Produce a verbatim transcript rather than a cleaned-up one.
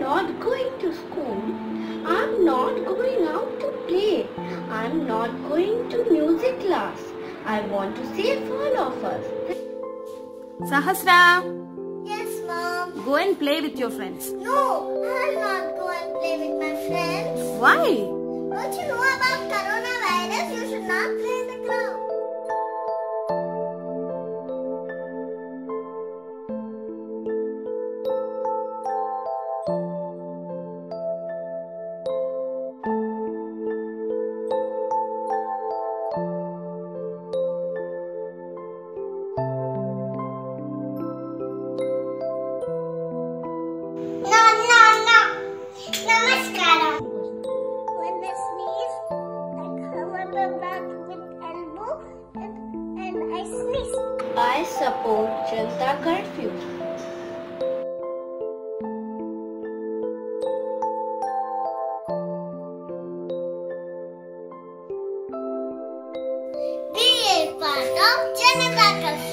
not going to school. I'm not going out to play. I'm not going to music class. I want to save all of us. Sahasra, Yes, Mom. go and play with your friends. No, I'll not go and play with my friends. Why? Don't you know about coronavirus? You should not play in the ground. No, no, no. Namaskaram. When I sneeze, I cover my mouth with elbow and, and I sneeze. I support Janata Curfew. Be a part of Janata Curfew.